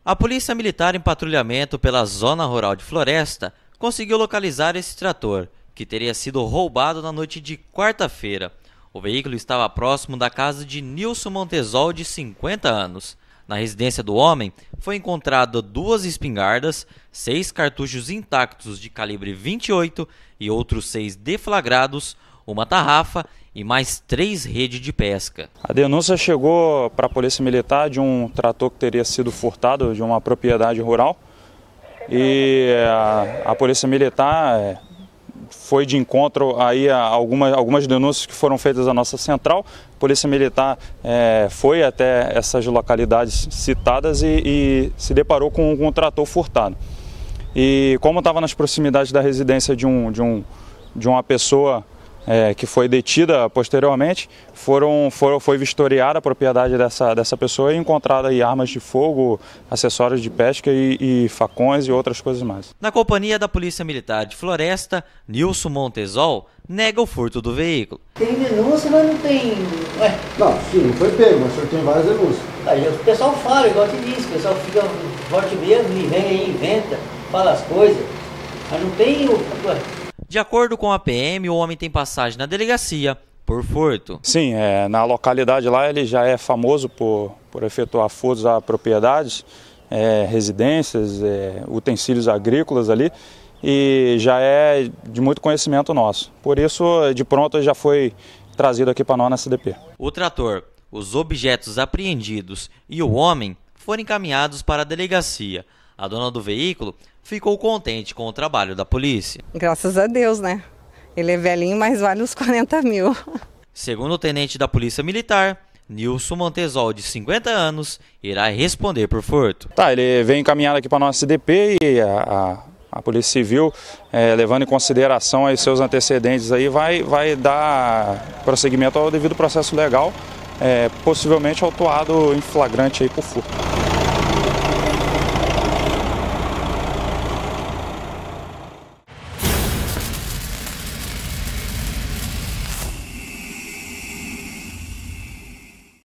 A Polícia Militar em patrulhamento pela zona rural de Floresta conseguiu localizar esse trator, que teria sido roubado na noite de quarta-feira. O veículo estava próximo da casa de Nilson Montesol, de 50 anos. Na residência do homem foi encontrado 2 espingardas, 6 cartuchos intactos de calibre 28 e outros 6 deflagrados, uma tarrafa e mais 3 redes de pesca. A denúncia chegou para a Polícia Militar de um trator que teria sido furtado de uma propriedade rural e a Polícia Militar foi de encontro aí a algumas denúncias que foram feitas à nossa central. A Polícia Militar foi até essas localidades citadas e se deparou com um trator furtado. E como estava nas proximidades da residência de uma pessoa que foi detida posteriormente, foi vistoriada a propriedade dessa pessoa e encontrada aí armas de fogo, acessórios de pesca e facões e outras coisas mais. Na companhia da Polícia Militar de Floresta, Nilson Montesol nega o furto do veículo. Tem denúncia, mas não tem... Ué? Não, sim, não foi pego, mas o senhor tem várias denúncias. Aí o pessoal fala, igual te disse, o pessoal fica forte mesmo e vem aí, inventa, fala as coisas, mas não tem... Ué. De acordo com a PM, o homem tem passagem na delegacia por furto. Sim, na localidade lá ele já é famoso por efetuar furtos a propriedades, residências, utensílios agrícolas ali, e já é de muito conhecimento nosso. Por isso, de pronto, já foi trazido aqui para nós na SDP. O trator, os objetos apreendidos e o homem foram encaminhados para a delegacia. A dona do veículo ficou contente com o trabalho da polícia. Graças a Deus, né? Ele é velhinho, mas vale uns 40 mil. Segundo o tenente da Polícia Militar, Nilson Montesol, de 50 anos, irá responder por furto. Ele vem encaminhado aqui para a nossa CDP e a Polícia Civil, levando em consideração aí seus antecedentes, aí, vai dar prosseguimento ao devido processo legal, possivelmente autuado em flagrante aí por furto.